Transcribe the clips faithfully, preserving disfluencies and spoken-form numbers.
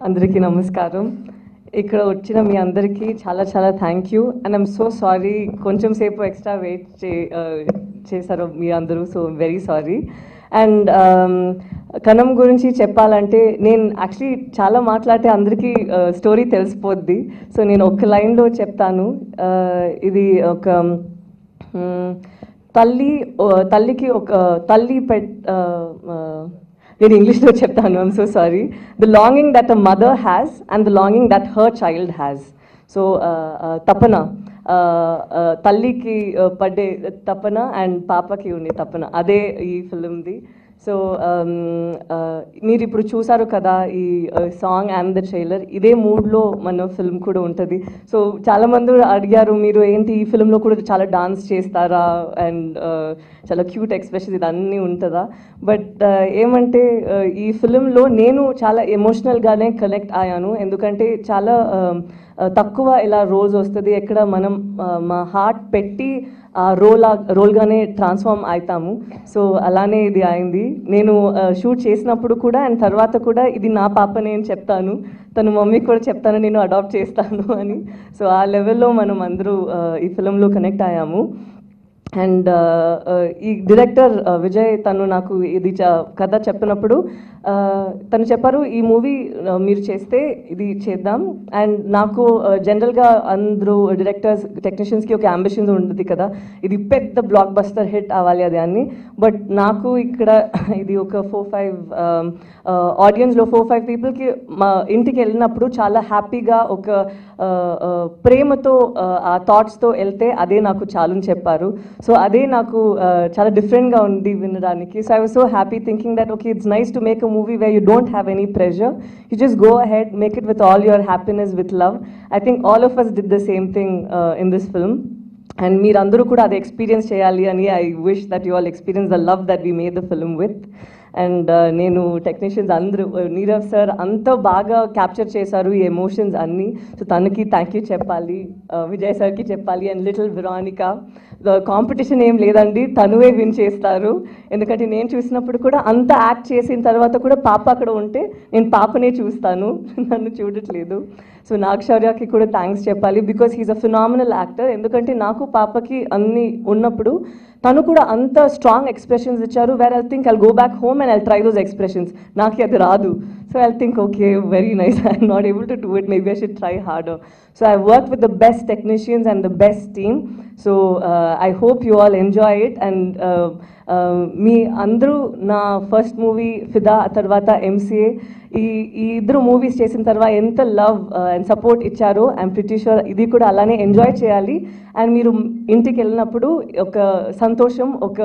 అందరికీ నమస్కారం. ఇక్కడ వచ్చిన మీ అందరికీ చాలా చాలా thank you and I'm so sorry, కొంచెం సేపు ఎక్స్ట్రా వెయిట్ చే చేశారు మీ అందరూ, సో వెరీ సారీ. అండ్ కణం గురించి చెప్పాలంటే నేను యాక్చువల్లీ చాలా మాట్లాడితే అందరికీ స్టోరీ తెలిసిపోద్ది, సో నేను ఒక లైన్లో చెప్తాను. ఇది ఒక తల్లి తల్లికి ఒక తల్లి పెట్ నేను ఇంగ్లీష్లో చెప్తాను, I'm so sorry. The longing that a mother has and the longing that her child has. So తపన, తల్లికి పడ్డే తపన అండ్ పాపకి ఉండే తపన, అదే ఈ ఫిలింది. సో మీరు ఇప్పుడు చూసారు కదా ఈ సాంగ్ అండ్ ద ట్రైలర్, ఇదే మూడ్లో మన ఫిల్మ్ కూడా ఉంటుంది. సో చాలామంది అడిగారు మీరు ఏంటి ఈ ఫిల్మ్లో కూడా చాలా డాన్స్ చేస్తారా అండ్ చాలా క్యూట్ ఎక్స్ప్రెషన్స్ ఇదన్నీ ఉంటుందా. బట్ ఏమంటే ఈ ఫిల్మ్లో నేను చాలా ఎమోషనల్గానే కనెక్ట్ అయ్యాను, ఎందుకంటే చాలా తక్కువ ఇలా రోల్స్ వస్తుంది ఎక్కడ మనం మా హార్ట్ పెట్టి ఆ రోల్ రోల్గానే ట్రాన్స్ఫార్మ్ అవుతాము. సో అలానే ఇది అయింది. నేను షూట్ చేసినప్పుడు కూడా అండ్ తర్వాత కూడా ఇది నా పాపనే అని చెప్తాను, తను మమ్మీకి కూడా చెప్తాను నేను అడాప్ట్ చేస్తాను అని. సో ఆ లెవెల్లో మనం అందరూ ఈ ఫిలింలో కనెక్ట్ అయ్యాము. అండ్ ఈ డైరెక్టర్ విజయ్ తను నాకు ఇది కథ చెప్పినప్పుడు తను చెప్పారు ఈ మూవీ మీరు చేస్తే ఇది చేద్దాం. అండ్ నాకు జనరల్గా అందరూ డైరెక్టర్స్ టెక్నీషియన్స్కి ఒక అంబిషన్స్ ఉంటుంది కదా, ఇది పెద్ద బ్లాక్ బస్టర్ హిట్ అవ్వాలి అది అని. బట్ నాకు ఇక్కడ ఇది ఒక ఫోర్ ఫైవ్ ఆడియన్స్లో ఫోర్ ఫైవ్ పీపుల్కి మా ఇంటికి వెళ్ళినప్పుడు చాలా హ్యాపీగా ఒక ప్రేమతో ఆ థాట్స్తో వెళ్తే అదే నాకు చాలని చెప్పారు. సో అదే నాకు చాలా డిఫరెంట్గా ఉంది వినడానికి. So I was so happy thinking that okay it's nice to make a movie where you don't have any pressure, you just go ahead, make it with all your happiness, with love. I think all of us did the same thing in this film and మీరందరూ కూడా అది experience చేయాలి అని I wish that you all experience the love that we made the film with. And నేను technicians అందరూ, Nirav sir అంత బాగా capture చేశారు ఈ ఎమోషన్స్ అన్నీ. సో తనకి థ్యాంక్ యూ చెప్పాలి, విజయ్ సార్కి చెప్పాలి. అండ్ లిటిల్ వెరానికా, కాంపిటీషన్ ఏం లేదండి, తనువే విన్ చేస్తారు. ఎందుకంటే నేను చూసినప్పుడు కూడా అంత యాక్ట్ చేసిన తర్వాత కూడా పాప అక్కడ ఉంటే నేను పాపనే చూస్తాను, నన్ను చూడట్లేదు. సో నాగశౌర్యకి కూడా థ్యాంక్స్ చెప్పాలి, because he's a phenomenal actor. ఎందుకంటే నాకు పాపకి అన్నీ ఉన్నప్పుడు తను కూడా అంత స్ట్రాంగ్ ఎక్స్ప్రెషన్స్ ఇచ్చారు, where I think I'll go back home and I'll try those expressions. నాకు అది రాదు. So I think okay very nice, I'm not able to do it, maybe I should try harder. So I worked with the best technicians and the best team. So uh, I hope you all enjoy it. And uh, uh, me andru na first movie Fida tarvata M C A ఈ ఈ ఇద్దరు movies చేసిన తర్వాత ఎంత love and support ఇచ్చారో I'm pretty sure ఇది కూడా అలానే ఎంజాయ్ చేయాలి. అండ్ మీరు ఇంటికి వెళ్ళినప్పుడు ఒక సంతోషం, ఒక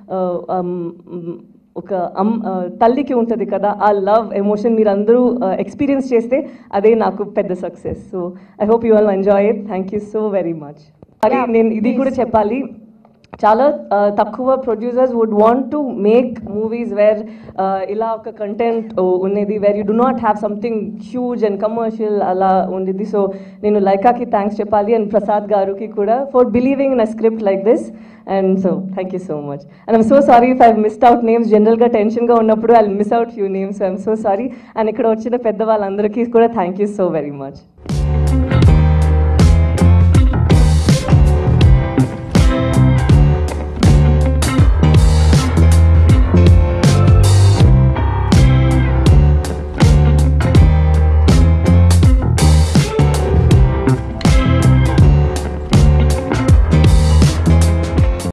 ఒక అమ్ తల్లికి ఉంటుంది కదా ఆ లవ్ ఎమోషన్ మీరు అందరూ ఎక్స్పీరియన్స్ చేస్తే అదే నాకు పెద్ద success. So I hope you all enjoy it. Thank you so very much. అది నేను ఇది కూడా చెప్పాలి, చాలా తక్కువ producers would want to make movies where ఇలా ఒక కంటెంట్ ఉన్నది, where you do not have something huge and commercial అలా ఉండేది. సో నేను లైకాకి థ్యాంక్స్ చెప్పాలి అండ్ ప్రసాద్ గారికి కూడా for believing in a script like this. And so thank you so much. And I'm so sorry if I missed out names. జనరల్గా టెన్షన్గా ఉన్నప్పుడు I miss out few names, I'm so sorry. And ఇక్కడ వచ్చిన పెద్ద వాళ్ళందరికీ కూడా thank you so very much.